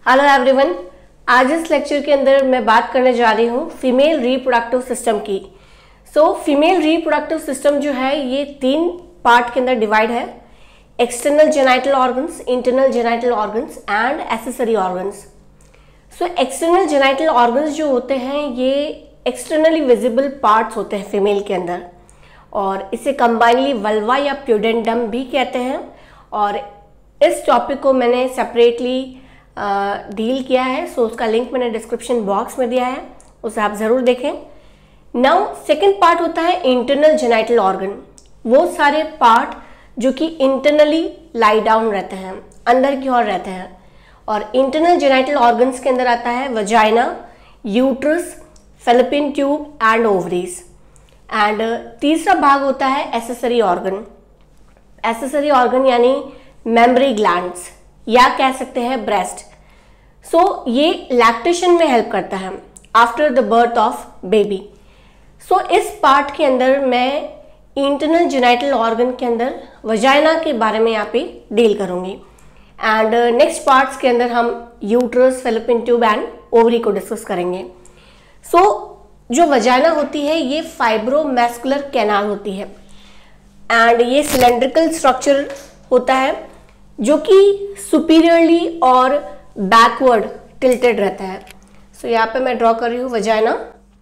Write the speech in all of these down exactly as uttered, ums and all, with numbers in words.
Hello everyone, आज इस lecture के अंदर मैं बात करने जा रही हूँ फीमेल रिप्रोडक्टिव सिस्टम की। सो फीमेल रिप्रोडक्टिव सिस्टम जो है ये तीन पार्ट के अंदर डिवाइड है: external genital organs, internal genital organs and accessory organs. So external genital organs जो होते हैं ये एक्सटर्नली विजिबल पार्ट्स होते हैं फीमेल के अंदर, और इसे कंबाइनली वल्वा या प्यूडेंडम भी कहते हैं। और इस टॉपिक को मैंने सेपरेटली डील uh, किया है, सो so उसका लिंक मैंने डिस्क्रिप्शन बॉक्स में दिया है, उसे आप ज़रूर देखें। नाउ सेकंड पार्ट होता है इंटरनल जेनाइटल ऑर्गन, वो सारे पार्ट जो कि इंटरनली लाई डाउन रहते हैं, अंदर की ओर रहते हैं। और इंटरनल जेनाइटल ऑर्गन्स के अंदर आता है vagina, uterus, fallopian tube and ovaries. And तीसरा भाग होता है एसेसरी ऑर्गन। एसेसरी ऑर्गन यानी मेमरी ग्लैंड्स या कह सकते हैं ब्रेस्ट। सो so, ये लैक्टेशन में हेल्प करता है after the birth of baby. So इस पार्ट के अंदर मैं इंटरनल जेनाइटल ऑर्गन के अंदर वजाइना के बारे में यहाँ पे डील करूंगी, एंड नेक्स्ट पार्ट्स के अंदर हम uterus, fallopian tube and ovary को डिस्कस करेंगे। सो so, जो वजाइना होती है ये फाइब्रोमैस्कुलर कैनाल होती है, एंड ये सिलेंड्रिकल स्ट्रक्चर होता है जो कि सुपीरियरली और बैकवर्ड टिल्टेड रहता है। सो so, यहाँ पे मैं ड्रॉ कर रही हूँ vagina.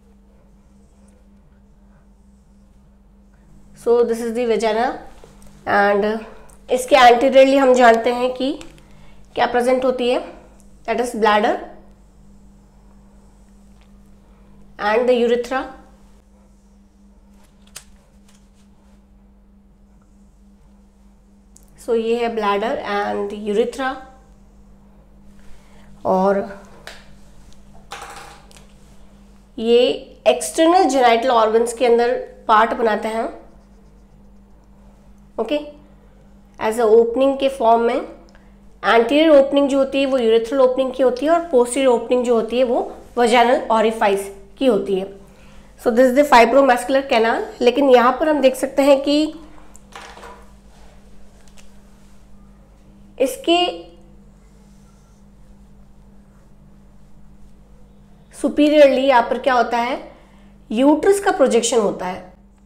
So this is the vagina, and इसके एंटीरियरली हम जानते हैं कि क्या प्रेजेंट होती है, that is bladder and the urethra. So so, ये है ब्लैडर एंड यूरेथ्रा, और ये एक्सटर्नल जेनाइटल ऑर्गन्स के अंदर पार्ट बनाते हैं, ओके, एज अ ओपनिंग के फॉर्म में। एंटीरियर ओपनिंग जो होती है वो यूरेथ्रल ओपनिंग की होती है, और पोस्टीरियर ओपनिंग जो होती है वो वजाइनल ऑरिफाइस की होती है। So this is the fibromuscular canal. लेकिन यहाँ पर हम देख सकते हैं कि इसके सुपीरियरली यहाँ पर क्या होता है, यूट्रस का प्रोजेक्शन होता है।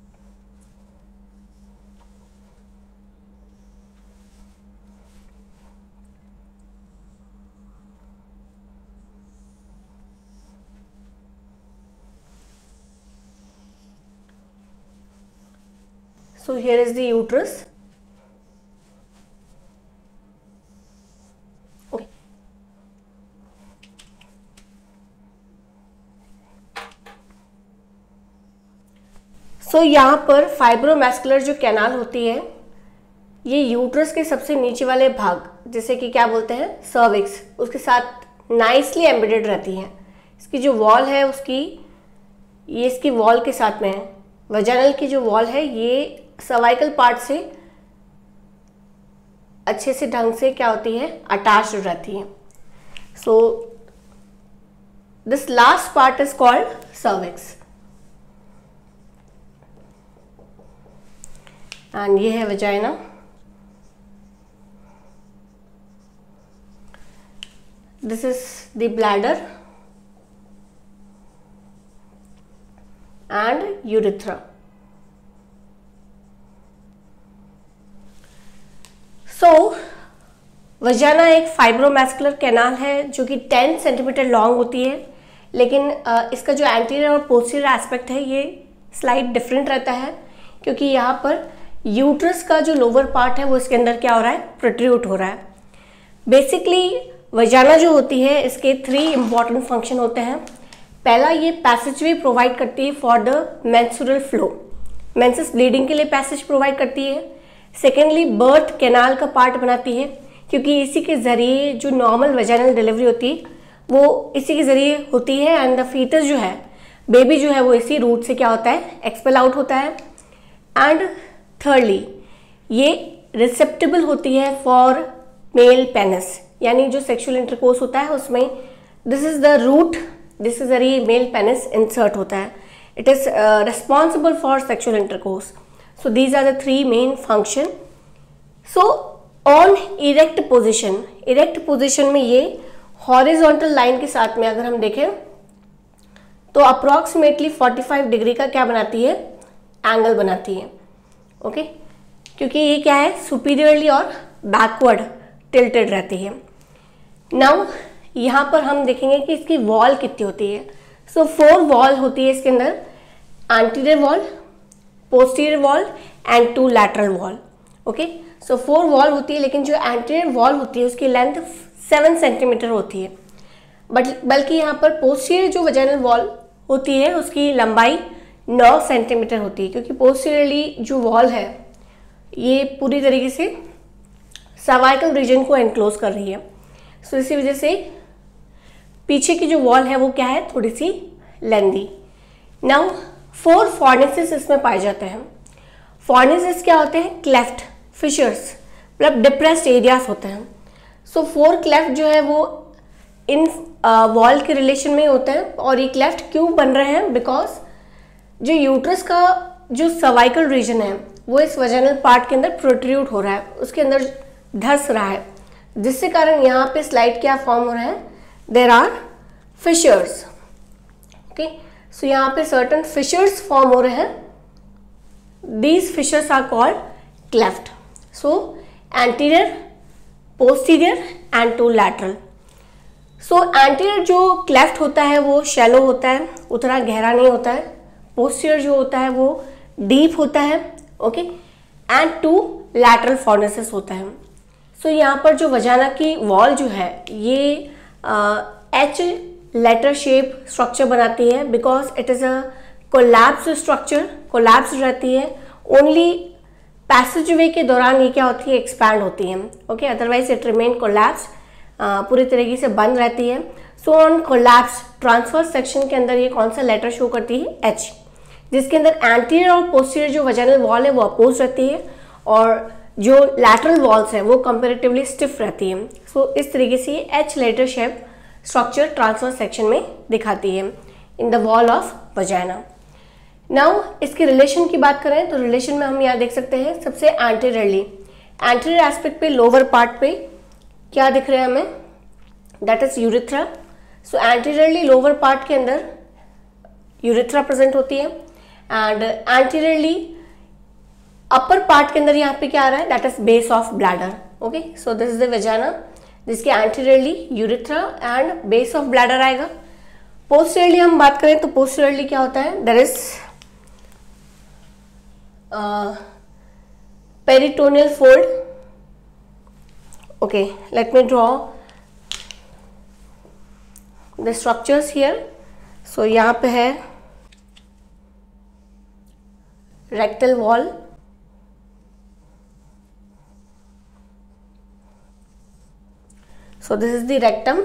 So here is the uterus. So so, यहाँ पर फाइब्रोमैस्कुलर जो कैनाल होती है ये यूट्रस के सबसे नीचे वाले भाग, जैसे कि क्या बोलते हैं सर्विक्स, उसके साथ नाइसली एम्बेडेड रहती है। इसकी जो वॉल है उसकी ये इसकी वॉल के साथ में है। वजाइनल की जो वॉल है ये सर्वाइकल पार्ट से अच्छे से ढंग से क्या होती है, अटैच्ड रहती है। So this last part is called cervix, and ये है vagina. This is the bladder and urethra. So vagina एक फाइब्रोमैस्कुलर कैनाल है जो कि टेन सेंटीमीटर लॉन्ग होती है, लेकिन इसका जो एंटीरियर और पोस्टीरियर एस्पेक्ट है ये स्लाइट डिफरेंट रहता है, क्योंकि यहाँ पर यूट्रस का जो लोअर पार्ट है वो इसके अंदर क्या हो रहा है, प्रोट्रूड हो रहा है। बेसिकली वजाइना जो होती है इसके थ्री इंपॉर्टेंट फंक्शन होते हैं। पहला, ये पैसेजवे प्रोवाइड करती है for the menstrual flow, menses bleeding के लिए पैसेज प्रोवाइड करती है। सेकेंडली, बर्थ कैनाल का पार्ट बनाती है, क्योंकि इसी के जरिए जो नॉर्मल वजाइनल डिलीवरी होती है वो इसी के जरिए होती है, एंड द फीटस जो है, बेबी जो है वो इसी रूट से क्या होता है, एक्सपेल आउट होता है। एंड थर्डली, ये रिसेप्टेबल होती है फॉर मेल पेनिस, यानी जो सेक्सुअल इंटरकोर्स होता है उसमें this is the route, this is जरिए मेल पेनिस इंसर्ट होता है। It is responsible for sexual intercourse. So these are the three main function. So on erect position, erect position में ये हॉरिजॉन्टल लाइन के साथ में अगर हम देखें तो अप्रॉक्सीमेटली पैंतालीस डिग्री का क्या बनाती है, एंगल बनाती है। ओके, क्योंकि ये क्या है, सुपीरियरली और बैकवर्ड टिल्टेड रहती है। नाउ यहाँ पर हम देखेंगे कि इसकी वॉल कितनी होती है। सो फोर वॉल होती है इसके अंदर, anterior wall, posterior wall and two lateral wall. Okay, so four wall होती है, लेकिन जो एंटीरियर वॉल होती है उसकी लेंथ सेवन सेंटीमीटर होती है, बट बल्कि यहाँ पर पोस्टीरियर जो वजाइनल वॉल होती है उसकी लंबाई नौ सेंटीमीटर होती है, क्योंकि पोस्टीरियरली जो वॉल है ये पूरी तरीके से सर्वाइकल रीजन को एनक्लोज कर रही है। सो so, इसी वजह से पीछे की जो वॉल है वो क्या है, थोड़ी सी लेंदी। नाउ फोर फॉर्निसेस इसमें पाए जाते हैं। फॉर्निसेस क्या होते हैं, क्लेफ्ट, फिशर्स, मतलब डिप्रेस्ड एरियाज होते हैं। सो फोर क्लेफ्ट जो है वो इन वॉल के रिलेशन में होते हैं। और ये क्लेफ्ट क्यों बन रहे हैं, बिकॉज जो यूट्रस का जो सर्वाइकल रीजन है वो इस वजाइनल पार्ट के अंदर प्रोट्रूड हो रहा है, उसके अंदर धंस रहा है, जिससे कारण यहाँ पे स्लाइड क्या फॉर्म हो रहा है, there are fissures. Okay, so यहाँ पे सर्टन फिशर्स फॉर्म हो रहे हैं। These fissures are called cleft. So anterior, posterior and two lateral. So anterior जो क्लेफ्ट होता है वो शैलो होता है, उतना गहरा नहीं होता है। पोस्टीरियर जो होता है वो डीप होता है। Okay, and two lateral fornices होता है। सो so, यहाँ पर जो वजाना की वॉल जो है ये एच लेटर शेप स्ट्रक्चर बनाती है, because it is a collapse structure, collapse रहती है। ओनली पैसेज वे के दौरान ये क्या होती है, एक्सपैंड होती है। Okay, otherwise it remain collapse, पूरी तरीके से बंद रहती है। So on collapse transverse section के अंदर ये कौन सा लेटर शो करती है, एच, जिसके अंदर एंटीरियर और पोस्टीरियर जो वजाइनल वॉल है वो अपोज रहती है और जो लैटरल वॉल्स है वो कंपैरेटिवली स्टिफ रहती है। सो so, इस तरीके से ये H letter shape structure transverse section में दिखाती है in the wall of vagina. Now इसके रिलेशन की बात करें तो रिलेशन में हम यहाँ देख सकते हैं सबसे एंटीरियरली, एंटीरियर एस्पेक्ट पे लोअर पार्ट पे क्या दिख रहा है हमें, that is urethra. So anteriorly lower part के अंदर यूरिथ्रा प्रेजेंट होती है एंड एंटीरियरली अपर पार्ट के अंदर यहाँ पे क्या आ रहा है, that is base of bladder. Okay, so this is the vagina जिसके anteriorly urethra and base of bladder आएगा। पोस्टीरियरली हम बात करें तो पोस्टीरियरली क्या होता है, there is peritoneal fold. Okay, let me draw the structures here. सो यहाँ पे है rectal wall, so this is the rectum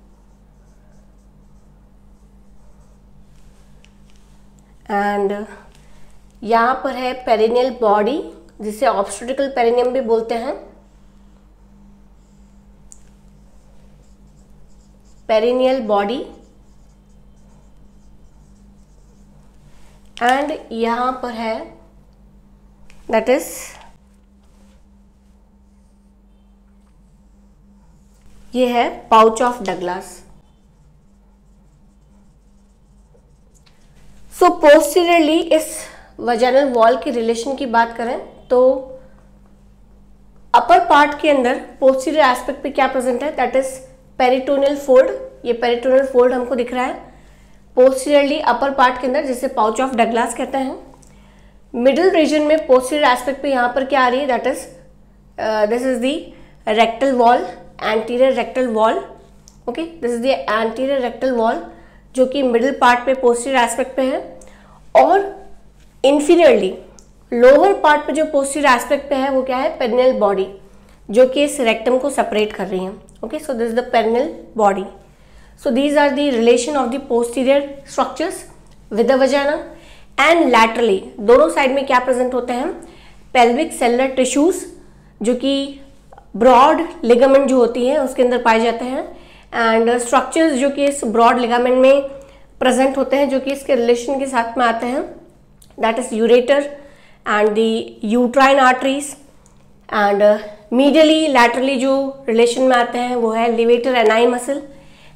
and यहाँ पर है पेरिनियल बॉडी, जिसे ऑब्स्टेट्रिकल पेरिनियम भी बोलते हैं। पेरिनियल बॉडी एंड यहाँ पर है दैट इज ये है pouch of Douglas. So posteriorly इस वजाइनल वॉल की रिलेशन की बात करें तो अपर पार्ट के अंदर पोस्टीरियर एस्पेक्ट पे क्या प्रेजेंट है, दैट इज पेरिटोनियल फोल्ड। ये पेरिटोनियल फोल्ड हमको दिख रहा है पोस्टीरियरली अपर पार्ट के अंदर, जिसे पाउच ऑफ डगलास कहते हैं। मिडिल रीजन में पोस्टीरियर एस्पेक्ट पे यहाँ पर क्या आ रही है, that is this is the rectal wall, anterior rectal wall. Okay, this is the anterior rectal wall जो कि मिडिल पार्ट पे पोस्टीरियर एस्पेक्ट पे है। और इंफीरियरली लोअर पार्ट पे जो पोस्टीरियर एस्पेक्ट पे है वो क्या है, पेरिनियल बॉडी, जो कि इस रेक्टम को सेपरेट कर रही है। Okay, so this is the perineal body. So these are the relation of the posterior structures with the vagina. And laterally दोनों साइड में क्या प्रेजेंट होते हैं, पेल्विक सेलुलर टिश्यूज, जो कि ब्रॉड लिगामेंट जो होती है उसके अंदर पाए जाते हैं। एंड स्ट्रक्चर्स जो कि इस ब्रॉड लिगामेंट में प्रेजेंट होते हैं, जो कि इसके रिलेशन के साथ में आते हैं, that is ureter and the uterine arteries. And medially laterally जो रिलेशन में आते हैं वो है levator ani muscle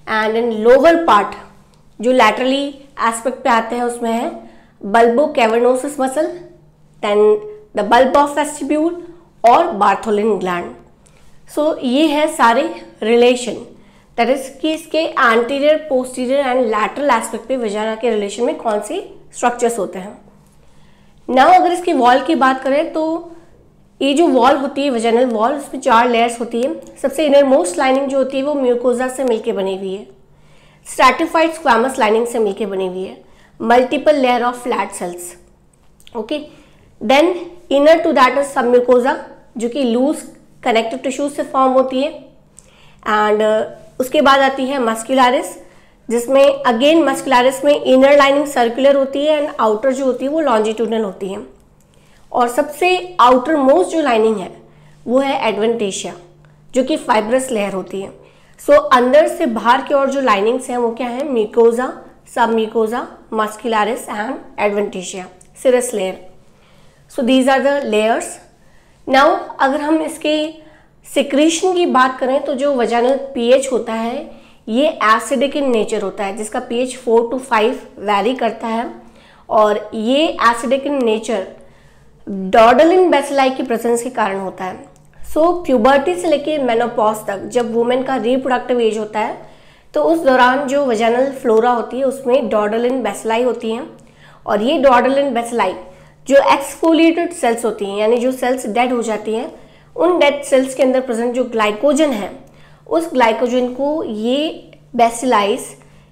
and in lower part जो लैटरली एस्पेक्ट पे आते हैं उसमें है bulbocavernosus muscle, then the bulb of vestibule और बार्थोलिन ग्लैंड। सो ये है सारे रिलेशन, दैट इज कि इसके anterior, posterior and lateral aspect पे वजाना के रिलेशन में कौन से स्ट्रक्चर्स होते हैं। नाउ अगर इसकी वॉल की बात करें तो ये जो वॉल होती है वजानल वॉल, उसमें चार लेयर्स होती है। सबसे इनर मोस्ट लाइनिंग जो होती है वो म्यूकोजा से मिलकर बनी हुई है, स्ट्रैटिफाइड स्क्वैमस लाइनिंग से मिलकर बनी हुई है, multiple layer of flat cells. Okay, then inner to that is submucosa जो कि लूज कनेक्टिव टिश्यूज से फॉर्म होती है। एंड uh, उसके बाद आती है मस्कुलरिस, जिसमें अगेन मस्कुलरिस में इनर लाइनिंग सर्कुलर होती है एंड आउटर जो होती है वो लॉन्जिट्यूडनल होती है। और सबसे आउटर मोस्ट जो लाइनिंग है वो है एडवेंटिशिया जो कि फाइब्रस लेयर होती है। सो so, अंदर से बाहर की ओर जो लाइनिंग्स हैं वो क्या है, mucosa, submucosa, muscularis and adventitia, serous layer. So these are the layers. Now अगर हम इसके सिक्रीशन की बात करें तो जो वजानल पीएच होता है ये एसिडिक इन नेचर होता है, जिसका pH four to five vary करता है। और ये acidic in nature Doderlein bacilli की प्रेजेंस के कारण होता है। सो so, प्यूबर्टी से लेके मेनोपॉज तक जब वुमेन का रिप्रोडक्टिव एज होता है तो उस दौरान जो वजानल फ्लोरा होती है उसमें डॉर्डलिन बेसिलाई होती हैं। और ये डॉर्डलिन बेसिलाई जो एक्सफोलिएटेड सेल्स होती हैं, यानी जो सेल्स डेड हो जाती हैं, उन डेड सेल्स के अंदर प्रेजेंट जो ग्लाइकोजन है उस ग्लाइकोजन को ये बेसिलाइज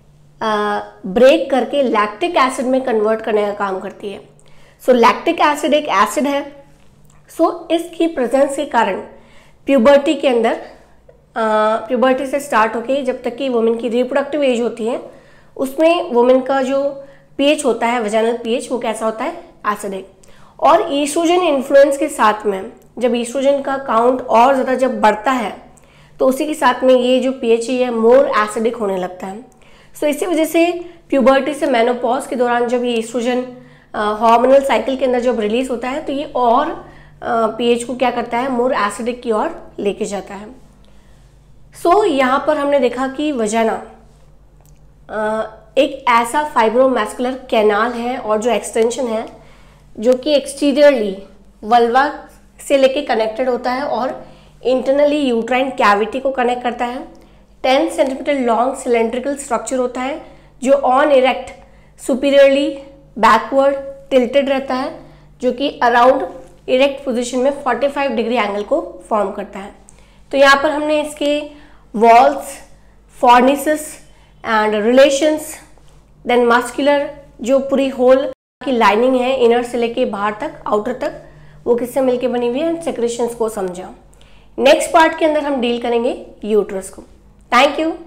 ब्रेक करके लैक्टिक एसिड में कन्वर्ट करने का काम करती है। सो लैक्टिक एसिड एक एसिड है। सो so, इसकी प्रेजेंस के कारण प्यूबर्टी के अंदर प्यूबर्टी से स्टार्ट होके जब तक कि वुमेन की रिप्रोडक्टिव एज होती है उसमें वुमेन का जो पीएच होता है, वजानल पीएच, वो कैसा होता है, एसिडिक। और ईस्ट्रोजन इन्फ्लुएंस के साथ में जब ईस्ट्रोजन का काउंट और ज़्यादा जब बढ़ता है तो उसी के साथ में ये जो पीएच है मोर एसिडिक होने लगता है। सो so, इसी वजह से प्यूबर्टी से मेनोपॉज के दौरान जब ये ईस्ट्रोजन हार्मोनल साइकिल के अंदर जब रिलीज होता है तो ये और पीएच को क्या करता है, मोर एसिडिक की ओर लेके जाता है। सो so, यहाँ पर हमने देखा कि वजाना एक ऐसा फाइब्रोमैस्कुलर कैनाल है और जो एक्सटेंशन है जो कि एक्सटीरियरली वल्वा से लेके कनेक्टेड होता है और इंटरनली यूट्राइन कैविटी को कनेक्ट करता है। Ten centimetre long cylindrical structure होता है जो on erect superiorly backward tilted रहता है, जो कि अराउंड इरेक्ट पोजीशन में पैंतालीस डिग्री एंगल को फॉर्म करता है। तो यहाँ पर हमने इसके walls, fornices and relations, then muscular जो पूरी होल की लाइनिंग है इनर से लेके बाहर तक, आउटर तक, वो किससे मिलके बनी हुई है, एंड सेक्रेशंस को समझा। नेक्स्ट पार्ट के अंदर हम डील करेंगे यूट्रस को। Thank you.